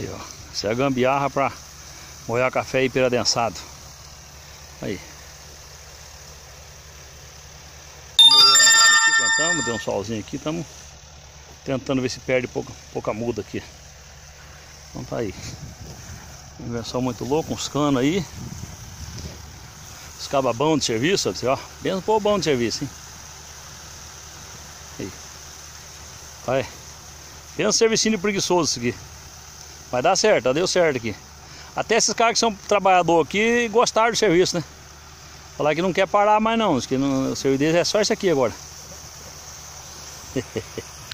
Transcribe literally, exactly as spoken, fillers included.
Aí, ó. Isso é a gambiarra pra molhar café hiperadensado. Aí. Molhando aqui, plantamos, deu um solzinho aqui, estamos tentando ver se perde pouca, pouca muda aqui. Então tá aí. Invenção muito louca, uns canos aí. Os cababão de serviço, ó. Bem um pouco bom de serviço, hein? Aí. Vai. Pensa um servicinho preguiçoso isso aqui. Vai dar certo, ó, deu certo aqui. Até esses caras que são trabalhadores aqui gostaram do serviço, né? Falar que não quer parar mais não, que não, o serviço deles é só isso aqui agora.